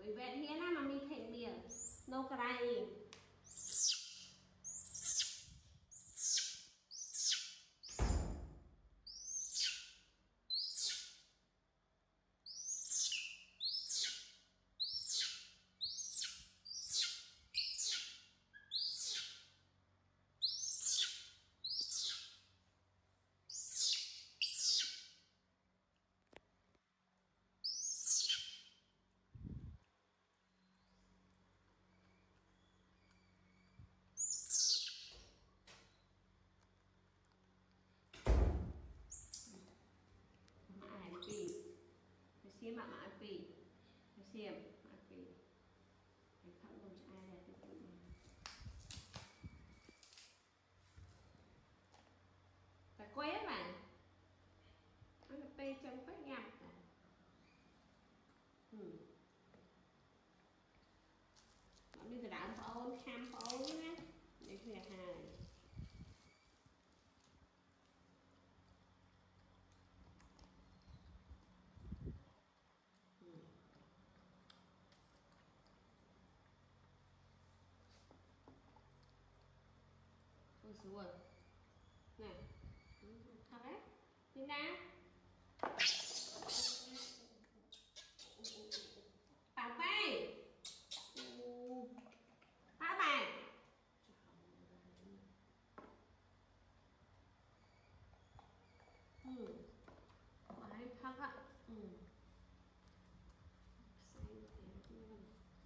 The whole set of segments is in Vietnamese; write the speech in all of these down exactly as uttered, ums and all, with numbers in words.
vì vậy hiện á mà mình thêm bia nấu cái xem mà mã pì xem mã pì cái không đồng cho ai là cái tự phải quét mà nó là pê trong quét nhập ừ nó đi từ đảo phổ kham phổ nhé để khi là hai ôi xuống rồi này thật đấy đi nào bà bay bà bay ừ đấy thật ạ ừ xanh thế luôn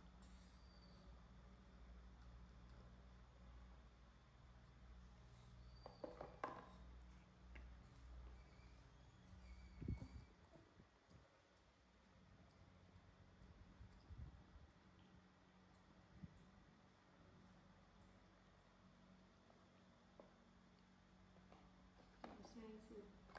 xanh xanh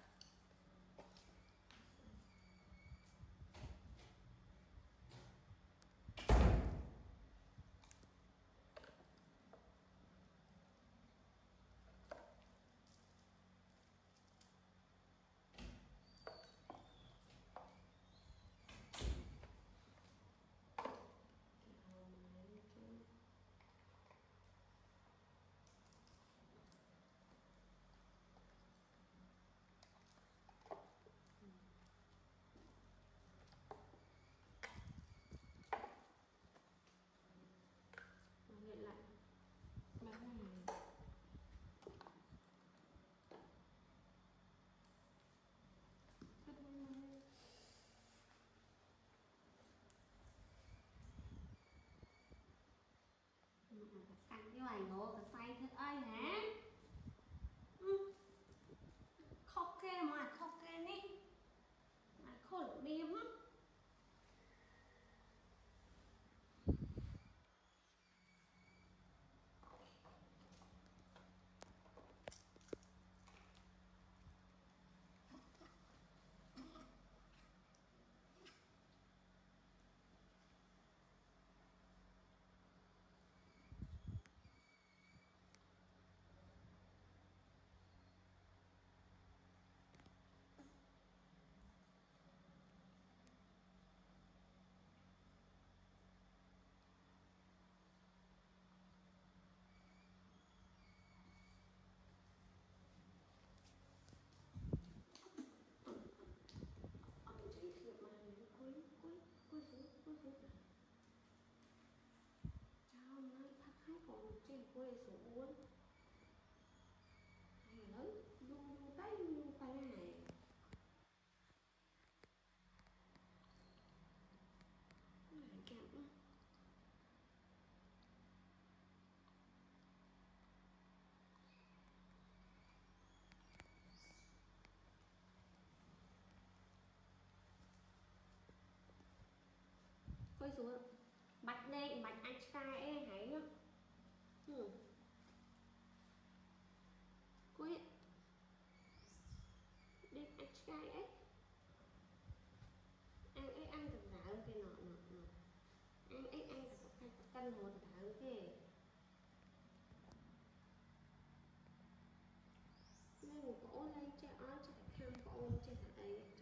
hiện lại bán này canh cái bài ngộ cái say thật ơi hả ừ. khóc kê mà khóc kê đi mà khổ điếm trên quê xuống uống hay lớn du tay du tay này này kẹm quay xuống bạch đây bạch anh sky ấy hãy nhá ừ quay đi anh sky ấy ăn ấy ăn thật giả hơn cái nọ nọ nọ ăn ấy ăn thật cân cân hồ thật giả hơn cái nên cổ lên cho ó cho khăm cổ trên thật ấy